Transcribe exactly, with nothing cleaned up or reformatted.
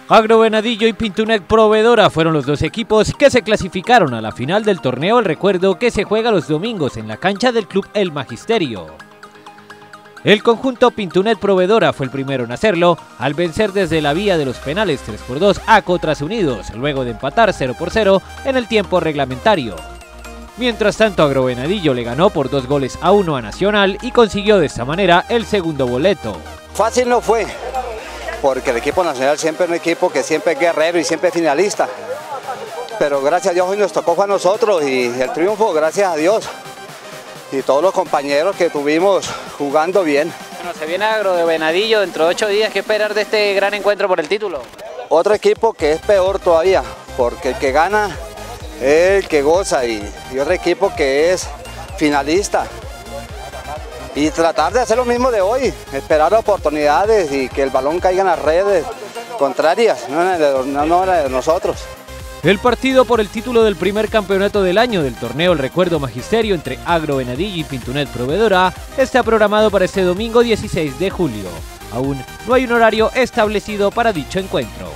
Agro Venadillo y Pintunet Proveedora fueron los dos equipos que se clasificaron a la final del torneo El Recuerdo, que se juega los domingos en la cancha del Club El Magisterio. El conjunto Pintunet Proveedora fue el primero en hacerlo, al vencer desde la vía de los penales tres por dos a Cotras Unidos, luego de empatar cero por cero en el tiempo reglamentario. Mientras tanto, Agro Venadillo le ganó por dos goles a uno a Nacional y consiguió de esta manera el segundo boleto. Fácil no fue, porque el equipo nacional siempre es un equipo que siempre es guerrero y siempre es finalista. Pero gracias a Dios hoy nos tocó a nosotros y el triunfo, gracias a Dios. Y todos los compañeros que tuvimos jugando bien. Bueno, se viene Agro de Venadillo dentro de ocho días. ¿Qué esperar de este gran encuentro por el título? Otro equipo que es peor todavía, porque el que gana es el que goza y, y otro equipo que es finalista. Y tratar de hacer lo mismo de hoy, esperar oportunidades y que el balón caiga en las redes contrarias, no en la no, de nosotros. El partido por el título del primer campeonato del año del torneo El Recuerdo Magisterio entre Agro Venadillo y Pintunet Proveedora está programado para este domingo dieciséis de julio. Aún no hay un horario establecido para dicho encuentro.